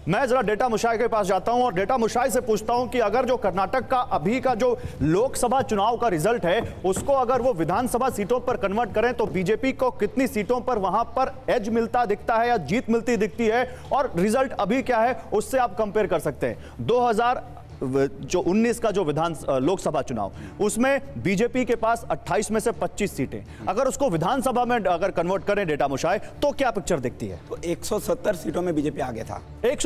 मैं जरा डेटा मुशाय के पास जाता हूं और डेटा मुशाय से पूछता हूं कि अगर जो कर्नाटक का अभी का जो लोकसभा चुनाव का रिजल्ट है उसको अगर वो विधानसभा सीटों पर कन्वर्ट करें तो बीजेपी को कितनी सीटों पर वहां पर एज मिलता दिखता है या जीत मिलती दिखती है, और रिजल्ट अभी क्या है उससे आप कंपेयर कर सकते हैं। 2019 का जो लोकसभा चुनाव, उसमें बीजेपी के पास 28 में से 25 सीटें, अगर उसको विधानसभा में अगर कन्वर्ट करें डेटा मुशाय तो क्या पिक्चर दिखती है? तो 170 सीटों में बीजेपी आगे था।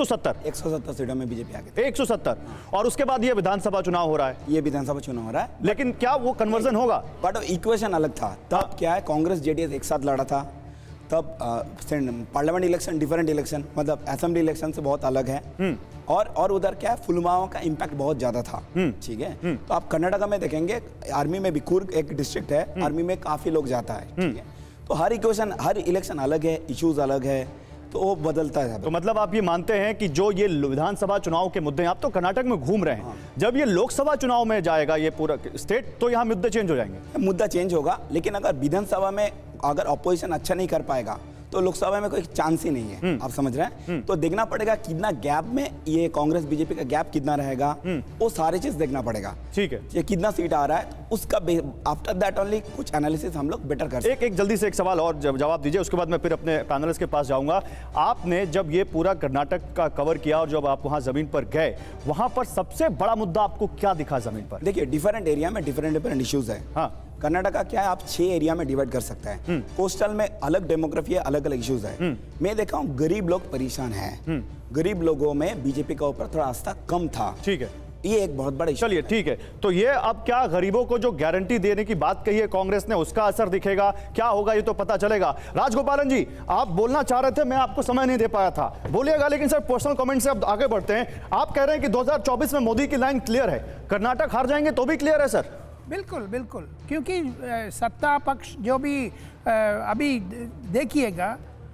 170 सीटों में बीजेपी आगे था। 170। और उसके बाद ये विधानसभा चुनाव हो रहा है। ये विधानसभा चुनाव हो रहा है, लेकिन क्या वो कन्वर्जन होगा? बट इक्वेशन अलग था। तब क्या है, कांग्रेस जेडीएस एक साथ लड़ा था, तब पार्लियामेंट इलेक्शन डिफरेंट इलेक्शन, मतलब असेंबली इलेक्शन से बहुत अलग है। और उधर क्या है, पुलवामा का इम्पैक्ट बहुत ज्यादा था। ठीक है, तो आप कर्नाटक में देखेंगे, आर्मी में भी कुर्ग एक डिस्ट्रिक्ट है, आर्मी में काफी लोग जाता है। ठीक है, तो हर इक्वेशन, हर इलेक्शन अलग है, इश्यूज अलग है, तो वो बदलता है। तो मतलब आप ये मानते हैं कि जो ये विधानसभा चुनाव के मुद्दे, आप तो कर्नाटक में घूम रहे हैं, जब ये लोकसभा चुनाव में जाएगा ये पूरा स्टेट, तो यहाँ मुद्दे चेंज हो जाएंगे? मुद्दा चेंज होगा, लेकिन अगर विधानसभा में अगर ऑपोजिशन अच्छा नहीं कर पाएगा तो लोकसभा में कोई चांस ही नहीं है। आप समझ रहे हैं? तो देखना पड़ेगा कितना गैप में ये कांग्रेस बीजेपी का गैप कितना रहेगा, वो सारी चीज देखना पड़ेगा। ठीक है, ये कितना सीट आ रहा है उसका आफ्टर दैट ओनली कुछ एनालिसिस हम लोग बेटर कर सकते हैं। एक जल्दी से एक सवाल और जवाब दीजिए, उसके बाद मैं फिर अपने पैनलिस्ट के पास जाऊंगा। आपने जब ये पूरा कर्नाटक का कवर किया और जब आप वहां जमीन पर गए, वहां पर सबसे बड़ा मुद्दा आपको क्या दिखा जमीन पर? देखिए, डिफरेंट एरिया में डिफरेंट इश्यूज है। हाँ, कर्नाटक का क्या है, आप 6 एरिया में डिवाइड कर सकते हैं। कोस्टल में अलग डेमोग्राफी है, अलग अलग इश्यूज है। मैं देखा हूँ गरीब लोग परेशान हैं। गरीब लोगों में बीजेपी का ऊपर थोड़ा आस्था कम था। ठीक है, ये एक बहुत बड़ा। चलिए ठीक है, तो ये अब क्या गरीबों को जो गारंटी देने की बात कही है कांग्रेस ने, उसका असर दिखेगा? क्या होगा ये तो पता चलेगा। राजगोपालन जी, आप बोलना चाह रहे थे, मैं आपको समय नहीं दे पाया था, बोलिएगा। लेकिन सर पर्सनल कमेंट से अब आगे बढ़ते हैं। आप कह रहे हैं कि 2024 में मोदी की लाइन क्लियर है, कर्नाटक हार जाएंगे तो भी क्लियर है सर? बिल्कुल बिल्कुल, क्योंकि सत्ता पक्ष जो भी अभी देखिएगा,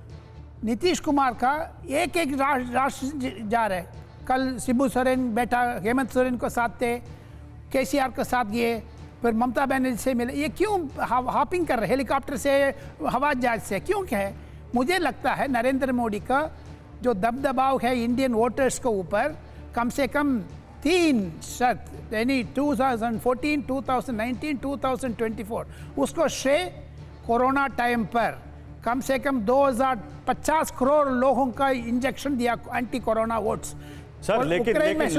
नीतीश कुमार का एक राष्ट्र जा रहे। कल शिबू सोरेन बैठा, हेमंत सोरेन को साथ थे, केसीआर को साथ गए, फिर ममता बनर्जी से मिले। ये क्यों हॉपिंग कर रहे, हेलीकॉप्टर से, हवाई जहाज से, क्यों क्या है? मुझे लगता है नरेंद्र मोदी का जो दबदबाव है इंडियन वोटर्स के ऊपर, कम से कम 3 शर्त, यानी 2014, 2019, 2024, उसको श्रेय कोरोना टाइम पर कम से कम 2050 करोड़ लोगों का इंजेक्शन दिया, एंटी कोरोना वोट्स। सर लेकिन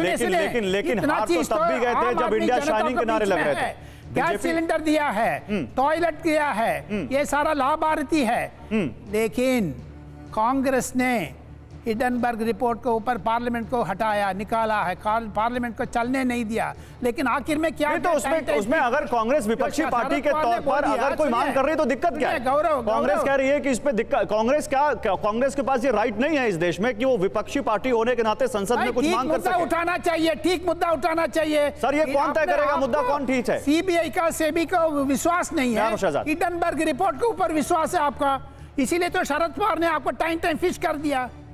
हार तो तब भी गए थे जब इंडिया शाइनिंग के नारे लग रहे थे। गैस सिलेंडर दिया है, टॉयलेट दिया है, ये सारा लाभ भारती है। लेकिन कांग्रेस ने हिडनबर्ग रिपोर्ट के ऊपर पार्लियामेंट को हटाया, निकाला है, पार्लियामेंट को चलने नहीं दिया। लेकिन आखिर में क्या, तो उसमें अगर कांग्रेस विपक्षी पार्टी के तौर पर अगर कोई मांग कर रही है तो दिक्कत क्या है? कांग्रेस कह रही है कि इस पे दिक्कत, कांग्रेस के पास ये राइट नहीं है इस देश में कि वो विपक्षी पार्टी होने के नाते संसद में कुछ मांग कर सके। उठाना चाहिए, ठीक मुद्दा उठाना चाहिए। सर ये कौन तय करेगा मुद्दा कौन ठीक है? सीबीआई का, सेबी का विश्वास नहीं है, हिडनबर्ग रिपोर्ट के ऊपर विश्वास है आपका, इसीलिए तो शरद पवार ने आपको टाइम फिश कर दिया।